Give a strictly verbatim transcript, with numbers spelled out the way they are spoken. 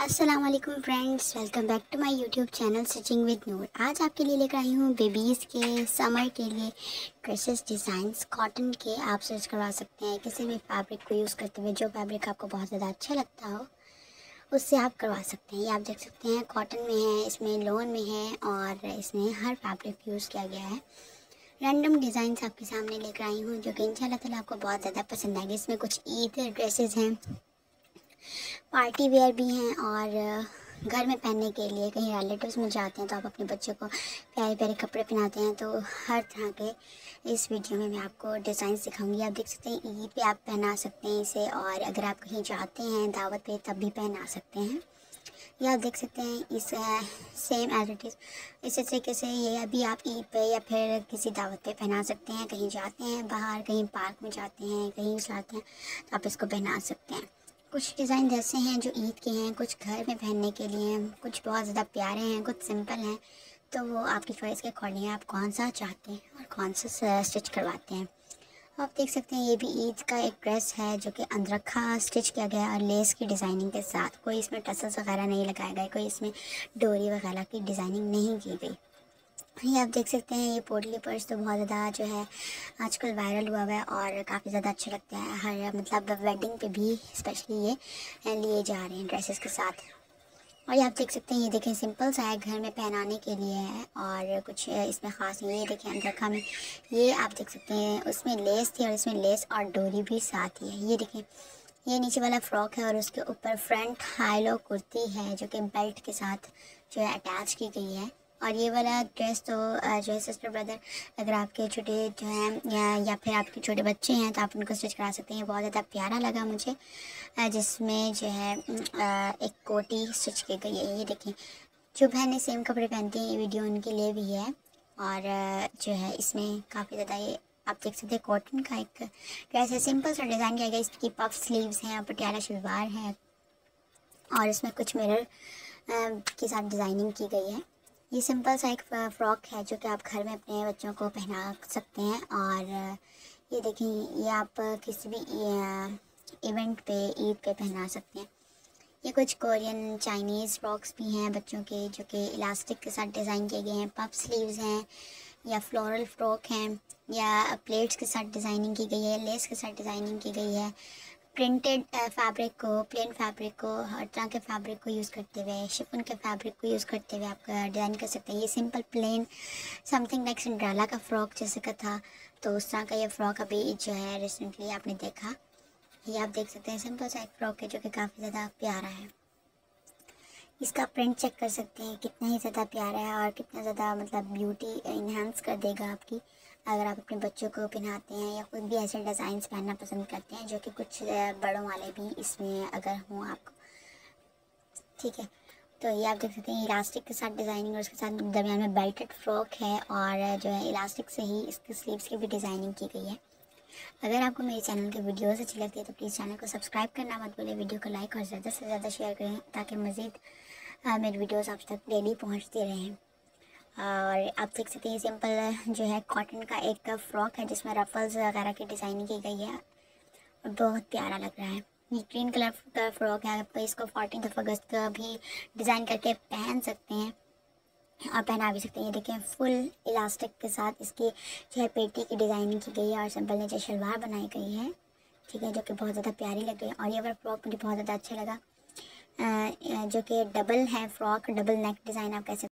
अस्सलाम वालेकुम friends, welcome back to my YouTube channel stitching with Noor. आज आपके लिए लेकर आई हूँ बेबीज़ के समर के लिए ड्रेसेस डिज़ाइंस। कॉटन के आप सर्च करवा सकते हैं किसी भी फैब्रिक को यूज़ करते हुए। जो फैब्रिक आपको बहुत ज़्यादा अच्छा लगता हो उससे आप करवा सकते हैं। ये आप देख सकते हैं कॉटन में है, इसमें लोन में है और इसमें हर फैब्रिक यूज़ किया गया है। रैंडम डिज़ाइंस आपके सामने लेकर आई हूँ जो कि इंशाल्लाह ताला आपको बहुत ज़्यादा पसंद आएगी। इसमें कुछ ईद ड्रेसेस हैं, पार्टी वेयर भी हैं और घर में पहनने के लिए कहीं रिलेटिव्स में जाते हैं तो आप अपने बच्चों को प्यारे प्यारे कपड़े पहनाते हैं। तो हर तरह के इस वीडियो में मैं आपको डिज़ाइन सिखाऊंगी। आप देख सकते हैं ईद पे आप पहना सकते हैं इसे, और अगर आप कहीं जाते हैं दावत पे तब भी पहना सकते हैं। ये आप देख सकते हैं इस सेम एज इट इज़ इसी तरीके से ये अभी आप ईद पे या फिर किसी दावत पे पहना सकते हैं। कहीं जाते हैं बाहर, कहीं पार्क में जाते हैं, कहीं जाते हैं तो आप इसको पहना सकते हैं। कुछ डिज़ाइन ऐसे हैं जो ईद के हैं, कुछ घर में पहनने के लिए हैं, कुछ बहुत ज़्यादा प्यारे हैं, कुछ सिंपल हैं। तो वो आपकी चॉइस के अकॉर्डिंग है, आप कौन सा चाहते हैं और कौन सा स्टिच करवाते हैं। आप देख सकते हैं ये भी ईद का एक ड्रेस है जो कि अंदरखा स्टिच किया गया है और लेस की डिज़ाइनिंग के साथ। कोई इसमें टसल्स वगैरह नहीं लगाए गए, कोई इसमें डोरी वगैरह की डिज़ाइनिंग नहीं की गई। ये आप देख सकते हैं ये पोटली पर्स तो बहुत ज़्यादा जो है आजकल वायरल हुआ हुआ है और काफ़ी ज़्यादा अच्छे लगते हैं। हर मतलब वेडिंग पे भी स्पेशली ये लिए जा रहे हैं ड्रेसेस के साथ। और ये आप देख सकते हैं ये देखें सिंपल सा है, घर में पहनाने के लिए है और कुछ इसमें ख़ास नहीं। ये देखें अंदरखा में ये आप देख सकते हैं उसमें लेस थी और इसमें लेस और डोरी भी साथ ही है। ये देखें ये नीचे वाला फ्रॉक है और उसके ऊपर फ्रंट हाई लो कुर्ती है जो कि बेल्ट के साथ जो है अटैच की गई है। और ये वाला ड्रेस तो जो है सिस्टर ब्रदर अगर आपके छोटे जो हैं या, या फिर आपके छोटे बच्चे हैं तो आप उनको स्टिच करा सकते हैं। ये बहुत ज़्यादा प्यारा लगा मुझे, जिसमें जो है एक कोटी स्टिच की गई है। ये देखिए जो बहनें सेम कपड़े पहनती हैं ये वीडियो उनके लिए भी है। और जो है इसमें काफ़ी ज़्यादा ये आप देख सकते हैं कॉटन का एक ड्रेस है, सिंपल सा डिज़ाइन किया गया। इसकी पफ स्लीव्स हैं, पटियाला शलवार है और इसमें कुछ मिरर के साथ डिज़ाइनिंग की गई है। ये सिंपल सा एक फ़्रॉक है जो कि आप घर में अपने बच्चों को पहना सकते हैं। और ये देखें ये आप किसी भी इवेंट पे ईद पे पहना सकते हैं। ये कुछ कोरियन चाइनीज़ फ्रॉक्स भी हैं बच्चों के जो कि इलास्टिक के साथ डिज़ाइन किए गए हैं। पफ स्लीव्स हैं या फ्लोरल फ्रॉक हैं या प्लेट्स के साथ डिज़ाइनिंग की गई है, लेस के साथ डिज़ाइनिंग की गई है। प्रिंटेड फैब्रिक को, प्लेन फैब्रिक को, हर तरह के फैब्रिक को यूज़ करते हुए, शिफॉन के फैब्रिक को यूज़ करते हुए आप डिज़ाइन कर सकते हैं। ये simple plain something like Cinderella का फ़्रॉक जैसे का था तो उस तरह का ये फ़्रॉक अभी जो है रिसेंटली आपने देखा। ये आप देख सकते हैं सिंपल सा एक फ़्रॉक है जो कि काफ़ी ज़्यादा प्यारा है। इसका प्रिंट चेक कर सकते हैं कितना ही ज़्यादा प्यारा है और कितना ज़्यादा मतलब ब्यूटी इन्हांस कर देगा आपकी अगर आप अपने बच्चों को पहनाते हैं या खुद भी ऐसे डिज़ाइंस पहनना पसंद करते हैं जो कि कुछ बड़ों वाले भी इसमें अगर हों आपको, ठीक है। तो ये आप देख सकते हैं इलास्टिक के साथ डिज़ाइनिंग और उसके साथ दरमियान में बेल्टेड फ्रॉक है और जो है इलास्टिक से ही इसके स्लीव्स की भी डिज़ाइनिंग की गई है। अगर आपको मेरे चैनल के वीडियोस अच्छी लगती है तो प्लीज़ चैनल को सब्सक्राइब करना मत भूलिए, वीडियो को लाइक और ज़्यादा से ज़्यादा शेयर करें ताकि मज़ीद मेरे वीडियोस आप तक डेली पहुंचते रहें। और आप देख सकते हैं सिंपल जो है कॉटन का एक फ्रॉक है जिसमें रफल्स वगैरह की डिज़ाइनिंग की गई है और बहुत प्यारा लग रहा है। ये ग्रीन कलर का फ्रॉक है, आप इसको फोर्टीन ऑफ अगस्त का भी डिज़ाइन करके पहन सकते हैं और पहना भी सकते हैं। ये देखें फुल इलास्टिक के साथ इसकी जो है पेटी की डिज़ाइनिंग की गई है और सिंपल नीचे शलवार बनाई गई है, ठीक है, जो कि बहुत ज़्यादा प्यारी लग रही है। और ये वाला फ्रॉक मुझे बहुत ज़्यादा अच्छा लगा जो कि डबल है फ्रॉक, डबल नेक डिज़ाइन आप कह सकते हैं।